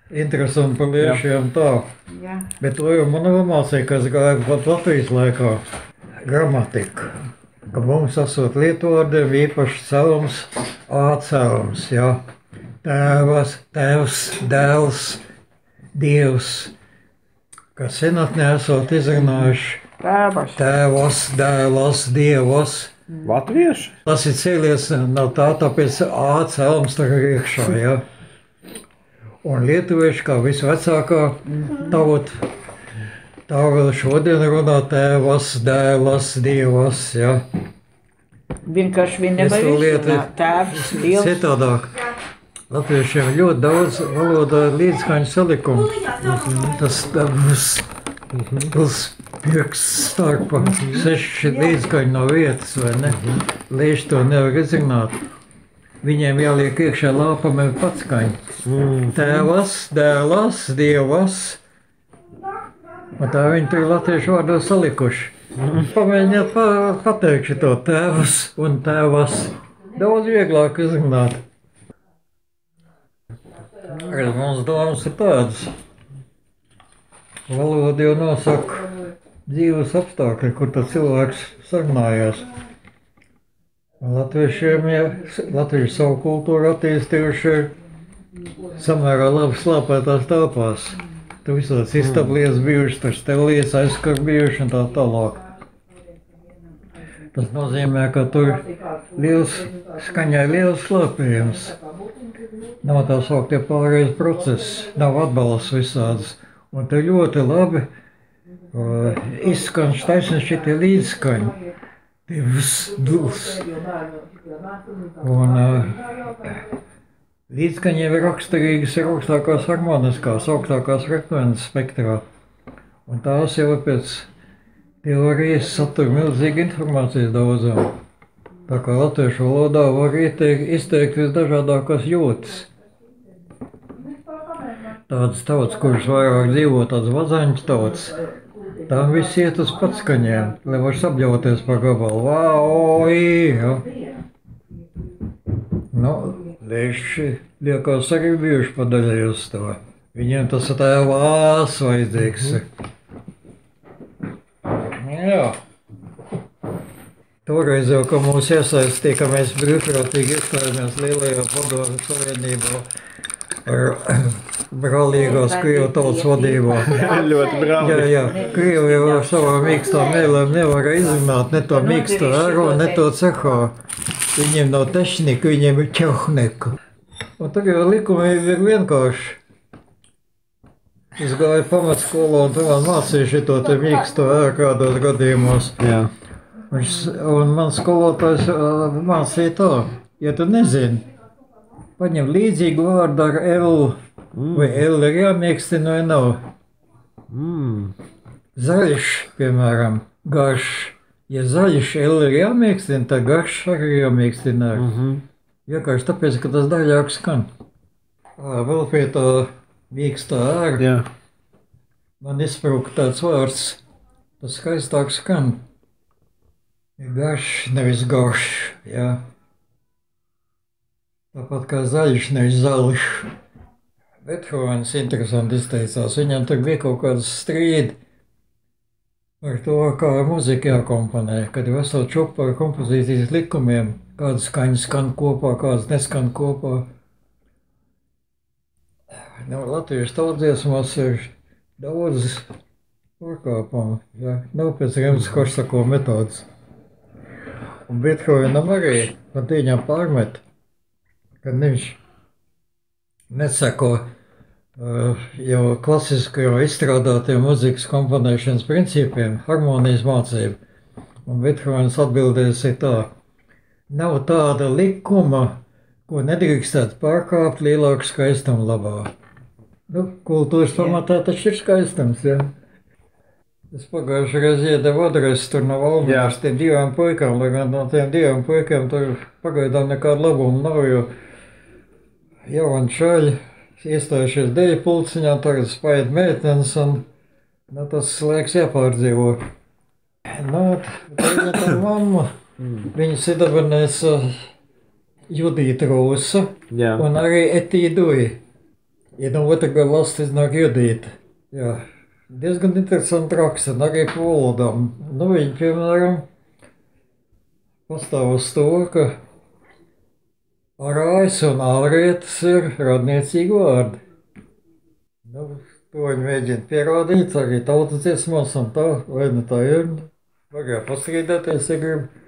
Interesanti par liešiem tā. Jā. Bet to jau man mācīja, kas gāja pat Latvijas laikā. Gramatika. Ka mums esot lietvārdiem īpaši celums, ācelums, jā. Tēvs, dēls, dievs. Ka senatnē esot izrunājuši tēvas, dēlas, dievas. Latvieši? Tas ir cēlies no tā, tāpēc ācelums tagad iekšā, jā. Un lietuvieši, kā visvecākā tauta, tā vēl šodien runā tēvas, dēlas, dievas, jā. Vienkārši viņi nevar izrunāt. Tēvs, dievs. Citādāk. Latviešiem ļoti daudz valodā līdzskaņu salikumu. Tas pirks starpā 6 līdzskaņu no vietas, vai ne? Lieši to nevar izrunāt. Viņiem jāliek iekšā lāpam ir patskaņa. Tēvas, dēlas, dievas. Un tā viņi tur latviešu vārdos salikuši. Pamēģiniet pateikt šito tēvas un tēvas. Daudz vieglāk izrunāt. Arī mums domas ir tādas. Valoda jau nosaka dzīves apstākļi, kur tad cilvēks sarunājās. Latviešiem, ja latvieši savu kultūru attīstījuši ir samērā labi slāpētās telpās. Tur visādas istablies bijuši, tur stelies aizskar bijuši un tā tālāk. Tas nozīmē, ka tur skaņai liels slāpējums. Nav tā sauktie pārējais process, nav atbalsts visādas. Un tur ļoti labi izskan taisni šitie līdzskaņi. Dils. Un līdzskaņiem ir raksturīgas ir augstākās harmoniskās, augstākās frekvences spektrā. Un tās jau pēc teorijas satur milzīgi informācijas daudzām. Tā kā latviešu valodā var izteikt visdažādākās jūtas. Tādas tautas, kuras vairāk dzīvo, tādas vazaņas tautas, tām viss iet uz patskaņiem, lai var sabļauties par gabalu. Vāoi, ja. Nu, lieši liekas arī bijuši padaļai uz to. Viņiem tas ir tēvās vajadzīgs. Jā. Toreiz jau, ka mūs iesaistīja, ka mēs brīvprātīgi iestājāmies Lielajā Padomju Savienībā ar brālīgās Krievu tautas vadībā. Ļoti brāli. Jā, Krievi jau ar savām mīkstām mēlēm nevar izrunāt ne to mīksto ēro, ne to cehā. Viņiem nav tehnika, viņiem ir ķehnika. Un tagad likumi ir vienkārši. Es gāju pamatskolā un tu man mācīju šito te mīksto ēru kādos gadījumos. Jā. Un man skolotājs mācīja tā, ja tu nezini, paņem līdzīgu vārdu ar L, vai L ir jāmīkstina vai nav. Zaļš, piemēram, garš. Ja zaļš L ir jāmīkstina, tad garš arī jāmīkstina. Vienkārši tāpēc, ka tas daļāk skan. Vēl pie tā mīkstā ēra man izsprūka tāds vārds, tas skaistāk skan. Ir garš, nevis garš, jā. Tāpat kā zaļš, nevis zaļš. Bethovens interesanti izteicās, viņam tur bija kaut kāds strīdi par to, kā muzika jākomponē, kad ir vesela čupa ar kompozīcijas likumiem, kādas skaņas skan kopā, kādas neskan kopā. Latviešu tautdziesmās ir daudz pārkāpumu, jā, nav pēc Rimska-Korsako metodas. Un Bethovenam arī, man viņam pārmet, ka viņš nesako jau klasiskajā izstrādātiem muzikas komponēšanas principiem, harmonijas mācību. Un Bethovens atbildēs ir tā, nav tāda likuma, ko nedrīkstētu pārkāpt lielāku skaistumu labā. Nu, kultūras pamatā taču ir skaistums, jā. Es pagājušajā reizē iedevu adresi tur no Valmieras tiem 2 puikām, lai gan no tiem 2 puikiem tur pagaidām nekāda labuma nav, jo jauni čaļi iestājušies deju pulciņā, tagad spaid meitenes un tas laiks jāpārdzīvo. Tagad tā mamma, viņas iedabinēs Judīta Rūsa un arī Etī Duji. Ja no otra gala valsts iznāk Judīta. Jā, diezgan interesanti raksta, un arī pa valodām. Nu, viņi, piemēram, pastāv uz to, ka arājs un ārietis ir radniecīgi vārdi. Nu, to viņi mēģina pierādīt arī tautas dziesmās un tā, vai ne tā ir. Var jau pastrīdēties, ja grib.